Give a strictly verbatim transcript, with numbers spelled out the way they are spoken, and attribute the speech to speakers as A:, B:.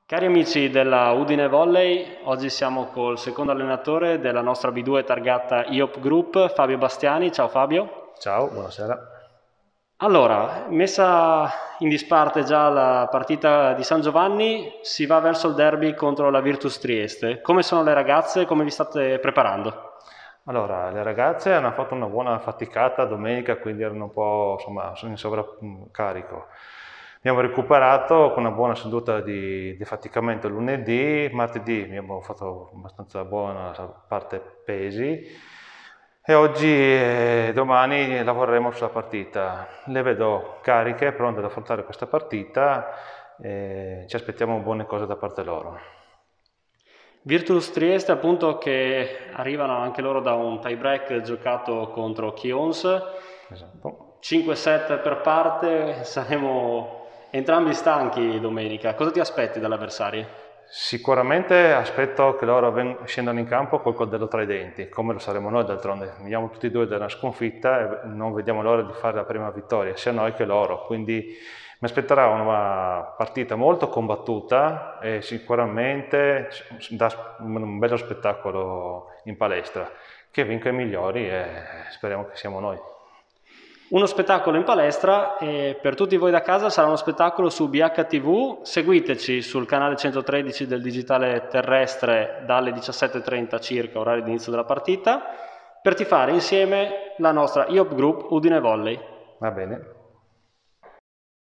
A: Cari amici della Udine Volley, oggi siamo col secondo allenatore della nostra B due targata I O P Group, Fabio Bastiani. Ciao Fabio.
B: Ciao, buonasera.
A: Allora, messa in disparte già la partita di San Giovanni, si va verso il derby contro la Virtus Trieste. Come sono le ragazze? Come vi state preparando?
B: Allora, le ragazze hanno fatto una buona faticata domenica, quindi erano un po', insomma, in sovraccarico. Abbiamo recuperato con una buona seduta di, di affaticamento lunedì, martedì abbiamo fatto abbastanza buona parte pesi e oggi e domani lavoreremo sulla partita. Le vedo cariche, pronte ad affrontare questa partita e ci aspettiamo buone cose da parte loro.
A: Virtus Trieste appunto che arrivano anche loro da un tie break giocato contro Chions,
B: Esatto.
A: cinque set per parte, saremo entrambi stanchi domenica. Cosa ti aspetti dall'avversario?
B: Sicuramente aspetto che loro scendano in campo col coltello tra i denti, come lo saremo noi d'altronde. Veniamo tutti e due da una sconfitta e non vediamo l'ora di fare la prima vittoria, sia noi che loro. Quindi mi aspetterà una partita molto combattuta e sicuramente dà un bello spettacolo in palestra. Che vinca i migliori e speriamo che siamo noi.
A: Uno spettacolo in palestra e per tutti voi da casa sarà uno spettacolo su B H T V. Seguiteci sul canale centotredici del digitale terrestre dalle diciassette e trenta circa, orario di inizio della partita, per tifare insieme la nostra I O P Group Udine Volley.
B: Va bene.